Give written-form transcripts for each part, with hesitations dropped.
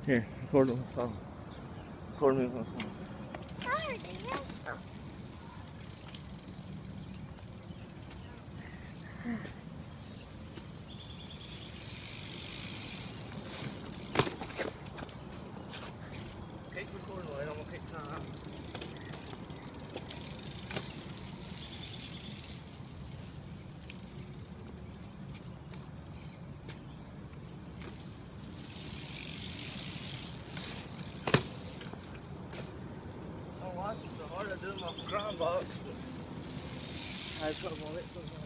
Here, record me my phone. Record me with my phone. There it is. Keep recording, Wade. I'm gonna keep time. My watch is so hard to do my grind box, but I had trouble on it sometimes.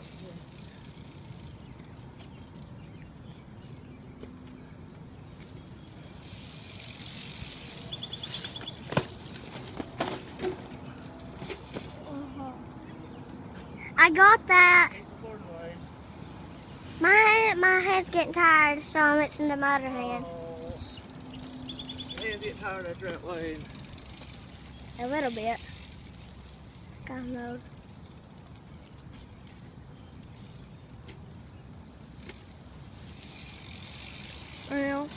I got that. Keep recording, Wade. My hand's getting tired, so I'm mixing to my other hand. Oh, hands get tired after that, Wade. A little bit. God knows. Well.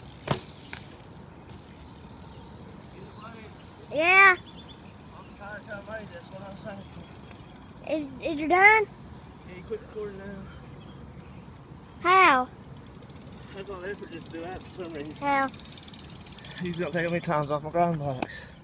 Yeah. I'm tired of trying to make this one. I was thinking. Is you done? Can you quit recording now? How? That's all effort just to do that for some reason. How? He's gonna take how many times off my grind box.